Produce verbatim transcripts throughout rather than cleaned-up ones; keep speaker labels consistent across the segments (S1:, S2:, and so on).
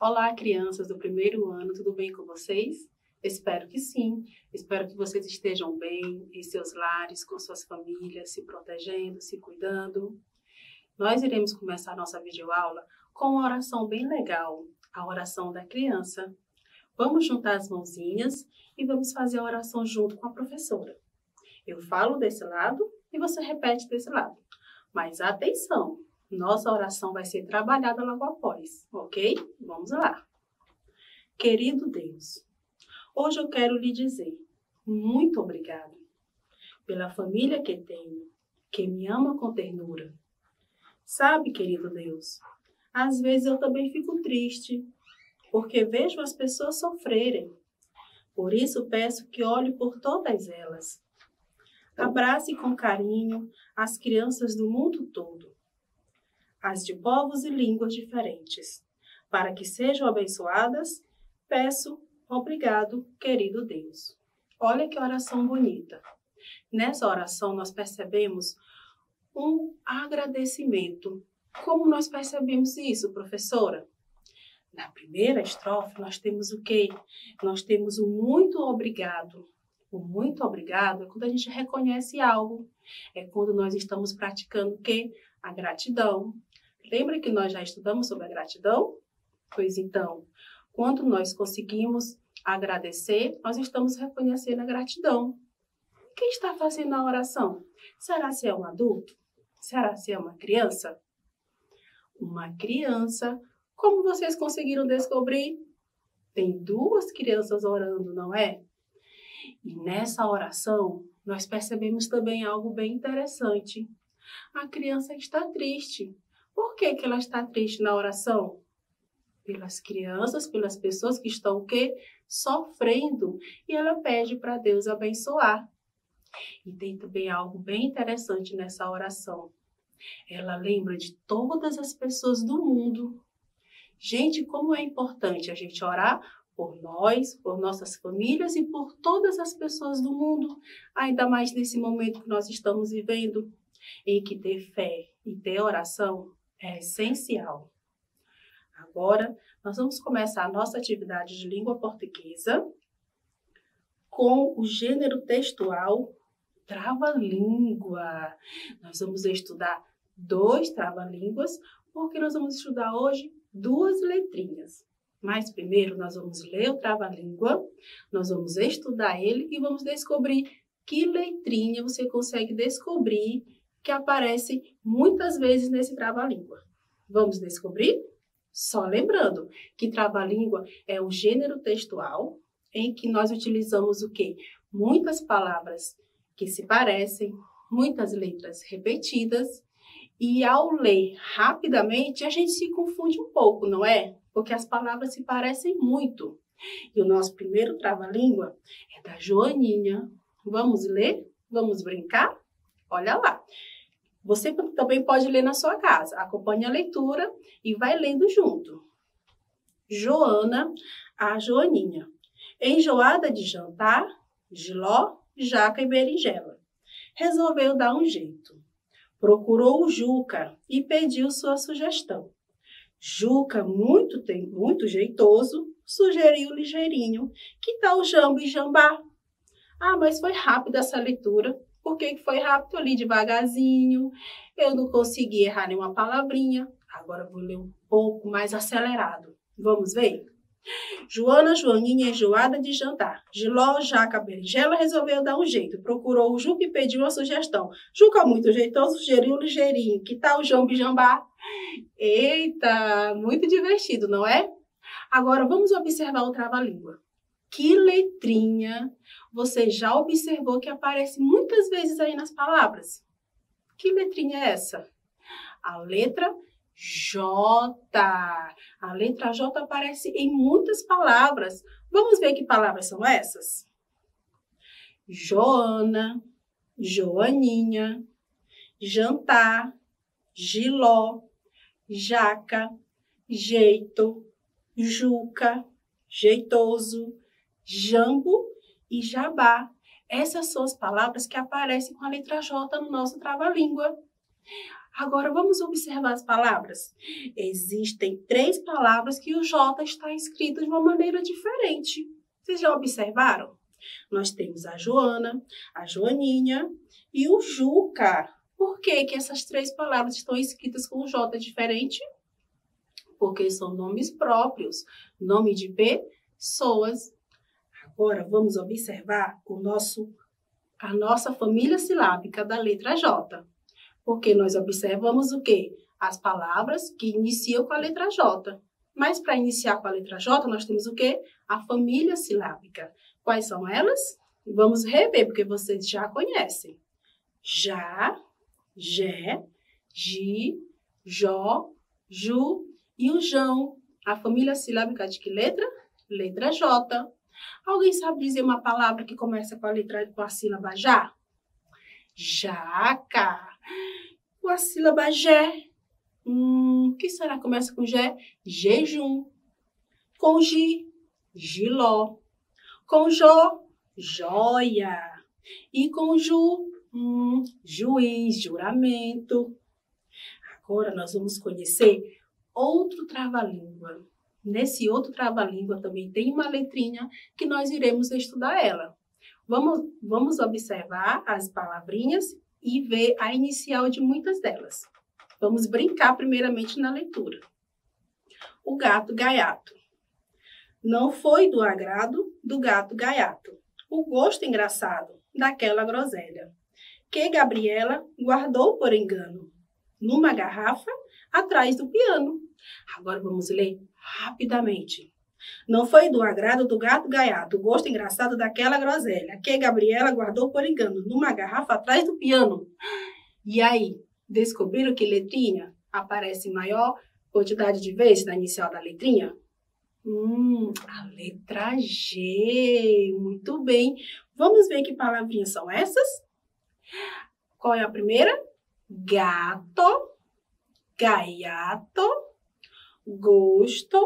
S1: Olá, crianças do primeiro ano, tudo bem com vocês? Espero que sim. Espero que vocês estejam bem em seus lares, com suas famílias, se protegendo, se cuidando. Nós iremos começar a nossa videoaula com uma oração bem legal, a oração da criança. Vamos juntar as mãozinhas e vamos fazer a oração junto com a professora. Eu falo desse lado e você repete desse lado. Mas atenção, nossa oração vai ser trabalhada logo após, ok? Vamos lá. Querido Deus, hoje eu quero lhe dizer muito obrigado pela família que tenho, que me ama com ternura. Sabe, querido Deus, às vezes eu também fico triste, porque vejo as pessoas sofrerem. Por isso peço que olhe por todas elas. Abrace com carinho as crianças do mundo todo, as de povos e línguas diferentes, para que sejam abençoadas. Peço obrigado, querido Deus. Olha que oração bonita. Nessa oração nós percebemos um agradecimento. Como nós percebemos isso, professora? Na primeira estrofe nós temos o quê? Nós temos o muito obrigado. O muito obrigado é quando a gente reconhece algo. É quando nós estamos praticando o quê? A gratidão. Lembra que nós já estudamos sobre a gratidão? Pois então, quando nós conseguimos agradecer, nós estamos reconhecendo a gratidão. Quem está fazendo a oração? Será se é um adulto? Será se é uma criança? Uma criança. Como vocês conseguiram descobrir? Tem duas crianças orando, não é? E nessa oração, nós percebemos também algo bem interessante. A criança está triste. Por que que ela está triste na oração? Pelas crianças, pelas pessoas que estão o quê? Sofrendo. E ela pede para Deus abençoar. E tem também algo bem interessante nessa oração. Ela lembra de todas as pessoas do mundo. Gente, como é importante a gente orar por nós, por nossas famílias e por todas as pessoas do mundo, ainda mais nesse momento que nós estamos vivendo, em que ter fé e ter oração é essencial. Agora, nós vamos começar a nossa atividade de língua portuguesa com o gênero textual trava-língua. Nós vamos estudar dois trava-línguas, porque nós vamos estudar hoje duas letrinhas. Mas primeiro nós vamos ler o trava-língua, nós vamos estudar ele e vamos descobrir que letrinha você consegue descobrir que aparece muitas vezes nesse trava-língua. Vamos descobrir? Só lembrando que trava-língua é um gênero textual em que nós utilizamos o quê? Muitas palavras que se parecem, muitas letras repetidas, e ao ler rapidamente a gente se confunde um pouco, não é? Porque as palavras se parecem muito. E o nosso primeiro trava-língua é da Joaninha. Vamos ler? Vamos brincar? Olha lá. Você também pode ler na sua casa. Acompanhe a leitura e vai lendo junto. Joana, a Joaninha. Enjoada de jantar, jiló, jaca e berinjela. Resolveu dar um jeito. Procurou o Juca e pediu sua sugestão. Juca, muito, muito jeitoso, sugeriu ligeirinho. Que tal jambo e jambá? Ah, mas foi rápida essa leitura. Por que foi rápido? Eu li devagarzinho, eu não consegui errar nenhuma palavrinha. Agora vou ler um pouco mais acelerado. Vamos ver? Joana, Joaninha, enjoada de jantar. Giló, jaca, berinjela, resolveu dar um jeito. Procurou o Juca e pediu uma sugestão. Juca, muito jeitoso, sugeriu ligeirinho. Que tal jambo e jambá? Eita, muito divertido, não é? Agora vamos observar o trava-língua. Que letrinha você já observou que aparece muitas vezes aí nas palavras? Que letrinha é essa? A letra J. A letra J aparece em muitas palavras. Vamos ver que palavras são essas? Joana, Joaninha, jantar, jiló, jaca, jeito, juca, jeitoso, jambo e jabá. Essas são as palavras que aparecem com a letra J no nosso trava-língua. Agora, vamos observar as palavras. Existem três palavras que o J está escrito de uma maneira diferente. Vocês já observaram? Nós temos a Joana, a Joaninha e o Juca. Por que que essas três palavras estão escritas com o J diferente? Porque são nomes próprios, nome de pessoas. Agora, vamos observar o nosso, a nossa família silábica da letra J. Porque nós observamos o quê? As palavras que iniciam com a letra J. Mas para iniciar com a letra J, nós temos o quê? A família silábica. Quais são elas? Vamos rever, porque vocês já conhecem. Já, Jé, Ji, Jó, Ju e o Jão. A família silábica de que letra? Letra J. Alguém sabe dizer uma palavra que começa com a letra com a sílaba já? Jaca. Com a sílaba Jé. Hum, o que será que começa com Jé? Jejum. Com Gi, Giló. Com Jó, joia. E com Ju, hum, juiz, juramento. Agora nós vamos conhecer outro trava-língua. Nesse outro trava-língua também tem uma letrinha que nós iremos estudar ela. Vamos, vamos observar as palavrinhas e ver a inicial de muitas delas. Vamos brincar primeiramente na leitura. O gato gaiato. Não foi do agrado do gato gaiato o gosto engraçado daquela groselha, que Gabriela guardou por engano numa garrafa atrás do piano. Agora vamos ler rapidamente. Não foi do agrado do gato gaiato o gosto engraçado daquela groselha, que Gabriela guardou por engano numa garrafa atrás do piano. E aí, descobriram que letrinha aparece em maior quantidade de vezes na inicial da letrinha? Hum, a letra G. Muito bem. Vamos ver que palavrinhas são essas? Qual é a primeira? Gato, gaiato, gosto,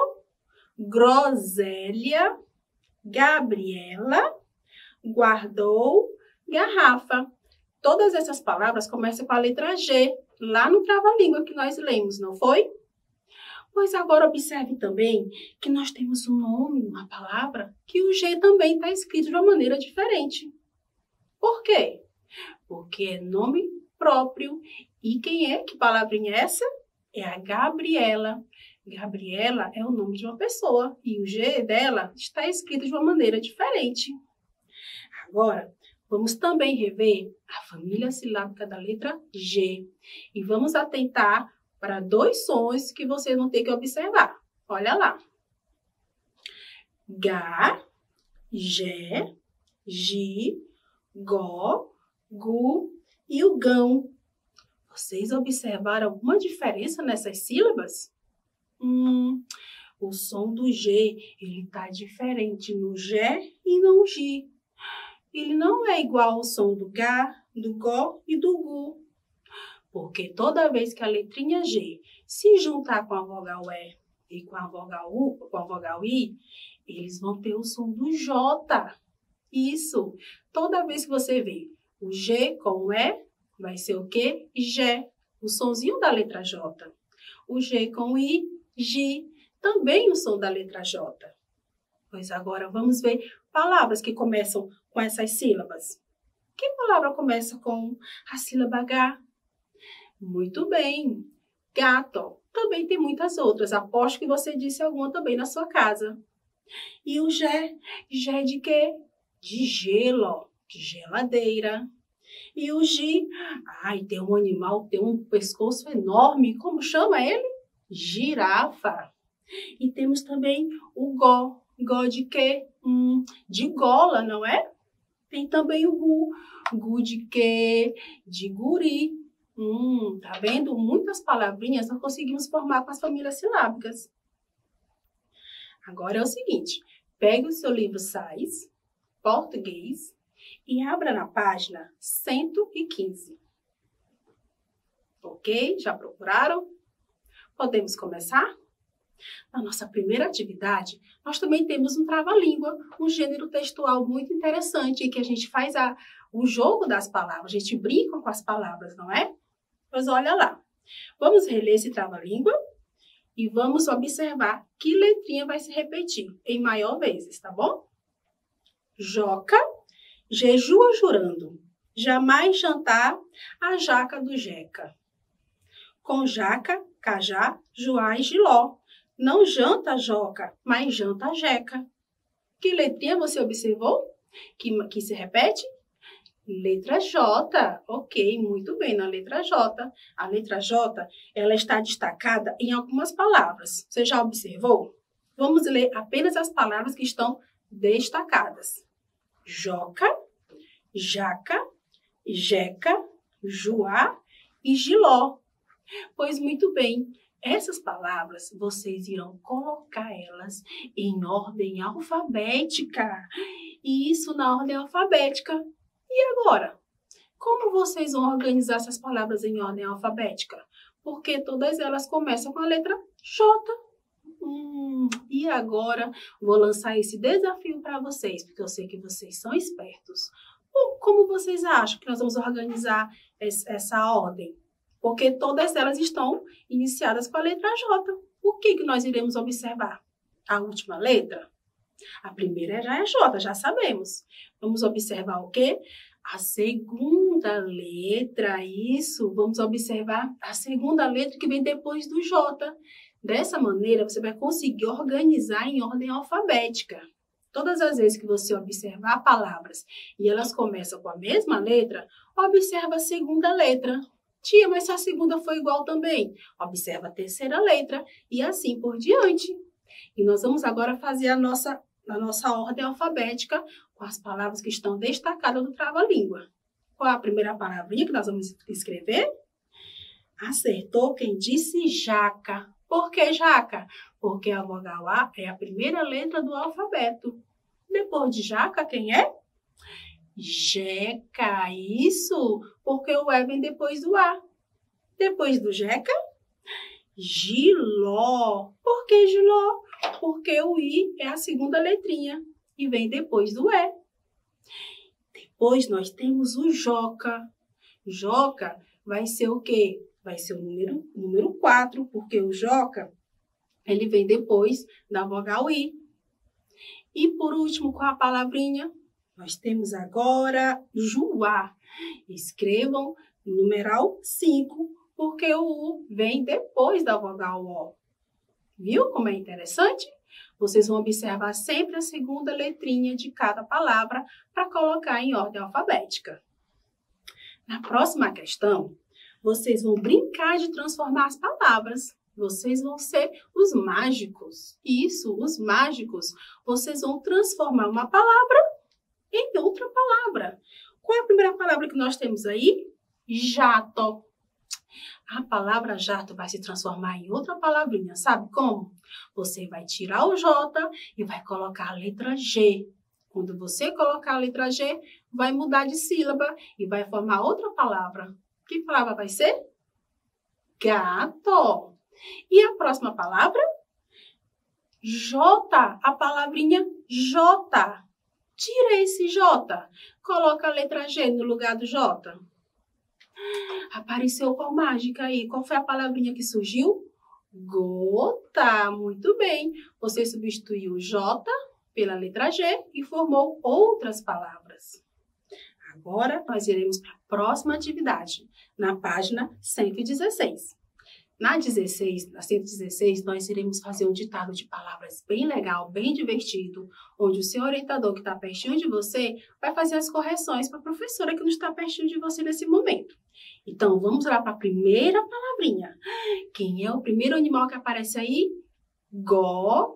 S1: groselha, Gabriela, guardou, garrafa. Todas essas palavras começam com a letra G, lá no trava-língua que nós lemos, não foi? Pois agora observe também que nós temos um nome, uma palavra, que o G também está escrito de uma maneira diferente. Por quê? Porque é nome próprio. E quem é? Que palavrinha é essa? É a Gabriela. Gabriela é o nome de uma pessoa e o G dela está escrito de uma maneira diferente. Agora, vamos também rever a família silábica da letra G. E vamos atentar para dois sons que vocês vão ter que observar. Olha lá. Gá, Gé, Gi, Gó, Gu e o Gão. Vocês observaram alguma diferença nessas sílabas? Hum, o som do G, ele tá diferente no Gé e no Gi. Ele não é igual ao som do Gá, do Gó e do Gu. Porque toda vez que a letrinha G se juntar com a vogal E e com a vogal U, com a vogal I, eles vão ter o som do J. Isso. Toda vez que você vê o G com o E, vai ser o quê? Gé. O sonzinho da letra J. O G com o I, Gi. Também o som da letra J. Pois agora vamos ver palavras que começam com essas sílabas. Que palavra começa com a sílaba H? Muito bem. Gato. Também tem muitas outras. Aposto que você disse alguma também na sua casa. E o Gé? Gé de quê? De gelo. De geladeira. E o Gi? Ai, tem um animal, tem um pescoço enorme. Como chama ele? Girafa. E temos também o Gó. Gó de quê? Hum, de gola, não é? Tem também o Gu. Gu de quê? De guri. Hum, tá vendo? Muitas palavrinhas nós conseguimos formar com as famílias silábicas. Agora é o seguinte, pegue o seu livro Sais, Português, e abra na página cento e quinze. Ok? Já procuraram? Podemos começar? Na nossa primeira atividade, nós também temos um trava-língua, um gênero textual muito interessante, em que a gente faz a, o jogo das palavras, a gente brinca com as palavras, não é? Pois olha lá. Vamos reler esse trava-língua e vamos observar que letrinha vai se repetir em maior vezes, tá bom? Joca, jejua jurando, jamais jantar a jaca do Jeca. Com jaca, cajá, juá e giló. Não janta a joca, mas janta a jeca. Que letrinha você observou que, que se repete? Letra J. Ok, muito bem, na letra J. A letra J, ela está destacada em algumas palavras. Você já observou? Vamos ler apenas as palavras que estão destacadas. Joca, jaca, jeca, juá e giló. Pois muito bem, essas palavras vocês irão colocar elas em ordem alfabética. E isso na ordem alfabética. E agora? Como vocês vão organizar essas palavras em ordem alfabética? Porque todas elas começam com a letra J. Hum, e agora vou lançar esse desafio para vocês, porque eu sei que vocês são espertos. Como vocês acham que nós vamos organizar essa ordem? Porque todas elas estão iniciadas com a letra J. O que, que nós iremos observar? A última letra? A primeira já é J, já sabemos. Vamos observar o quê? A segunda letra, isso. Vamos observar a segunda letra que vem depois do J. Dessa maneira, você vai conseguir organizar em ordem alfabética. Todas as vezes que você observar palavras e elas começam com a mesma letra, observa a segunda letra. Tia, mas se a segunda foi igual também, observa a terceira letra e assim por diante. E nós vamos agora fazer a nossa, a nossa ordem alfabética com as palavras que estão destacadas no trava-língua. Qual é a primeira palavrinha que nós vamos escrever? Acertou quem disse jaca. Por que jaca? Porque a vogal A é a primeira letra do alfabeto. Depois de jaca, quem é? Jeca, isso, porque o E vem depois do A. Depois do jeca, giló. Por que giló? Porque o I é a segunda letrinha e vem depois do E. Depois nós temos o joca. Joca vai ser o quê? Vai ser o número, número quatro, porque o joca, ele vem depois da vogal I. E por último, com a palavrinha, nós temos agora juá. Escrevam o numeral cinco, porque o U vem depois da vogal O. Viu como é interessante? Vocês vão observar sempre a segunda letrinha de cada palavra para colocar em ordem alfabética. Na próxima questão, vocês vão brincar de transformar as palavras. Vocês vão ser os mágicos. Isso, os mágicos. Vocês vão transformar uma palavra em outra palavra. Qual é a primeira palavra que nós temos aí? Jato. A palavra jato vai se transformar em outra palavrinha. Sabe como? Você vai tirar o J e vai colocar a letra G. Quando você colocar a letra G, vai mudar de sílaba e vai formar outra palavra. Que palavra vai ser? Gato. E a próxima palavra? J. A palavrinha J. Tira esse J. Coloca a letra G no lugar do J. Apareceu qual mágica aí? Qual foi a palavrinha que surgiu? Gota. Muito bem. Você substituiu o J pela letra G e formou outras palavras. Agora, nós iremos para a próxima atividade, na página cento e dezesseis. Na dezesseis, na cento e dezesseis, nós iremos fazer um ditado de palavras bem legal, bem divertido, onde o seu orientador que está pertinho de você vai fazer as correções para a professora que não está pertinho de você nesse momento. Então, vamos lá para a primeira palavrinha. Quem é o primeiro animal que aparece aí? Gorila.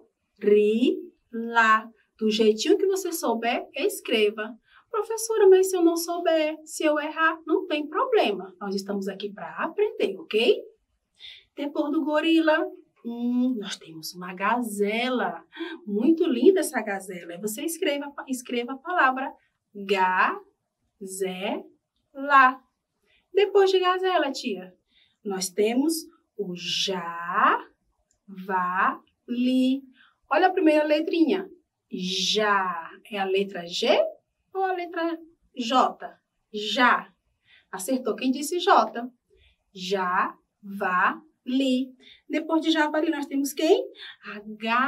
S1: Do jeitinho que você souber, escreva. Professora, mas se eu não souber, se eu errar, não tem problema. Nós estamos aqui para aprender, ok? Depois do gorila, hum, nós temos uma gazela. Muito linda essa gazela. Você escreva, escreva a palavra gazela. Depois de gazela, tia, nós temos o javali. Olha a primeira letrinha. Já. É a letra G ou a letra J? Já. Acertou quem disse J. Javali. Depois de javali, nós temos quem? A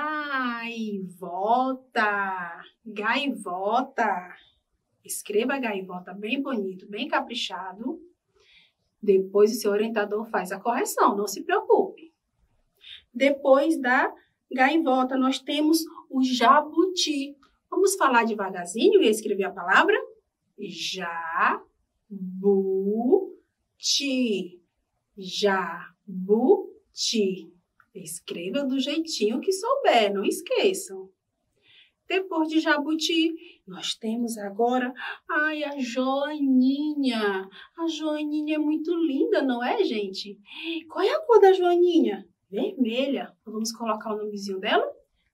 S1: gaivota. Gaivota. Escreva a gaivota bem bonito, bem caprichado. Depois o seu orientador faz a correção, não se preocupe. Depois da gaivota, nós temos o jabuti. Vamos falar devagarzinho e escrever a palavra? Jabuti. Jabuti. Escreva do jeitinho que souber, não esqueçam. Depois de jabuti, nós temos agora, ai, a joaninha. A joaninha é muito linda, não é, gente? Qual é a cor da joaninha? Vermelha. Então, vamos colocar o nomezinho dela?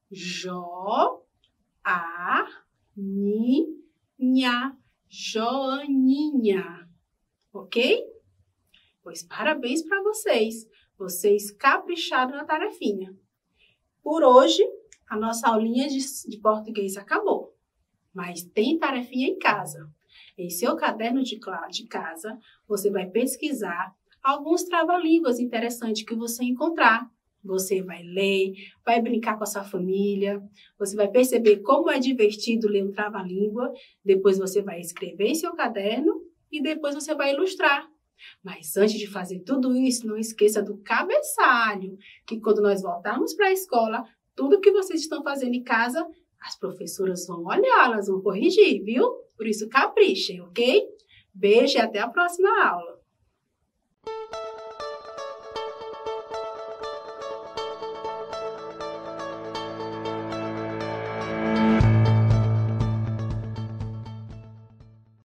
S1: Jo-a-ni-nha. Joaninha. Ok? Pois parabéns para vocês. Vocês capricharam na tarefinha. Por hoje, a nossa aulinha de, de português acabou. Mas tem tarefinha em casa. Em seu caderno de, de casa, você vai pesquisar alguns trava-línguas interessantes que você encontrar. Você vai ler, vai brincar com a sua família, você vai perceber como é divertido ler um trava-língua, depois você vai escrever em seu caderno e depois você vai ilustrar. Mas antes de fazer tudo isso, não esqueça do cabeçalho, que quando nós voltarmos para a escola, tudo que vocês estão fazendo em casa, as professoras vão olhar, elas vão corrigir, viu? Por isso, caprichem, ok? Beijo e até a próxima aula.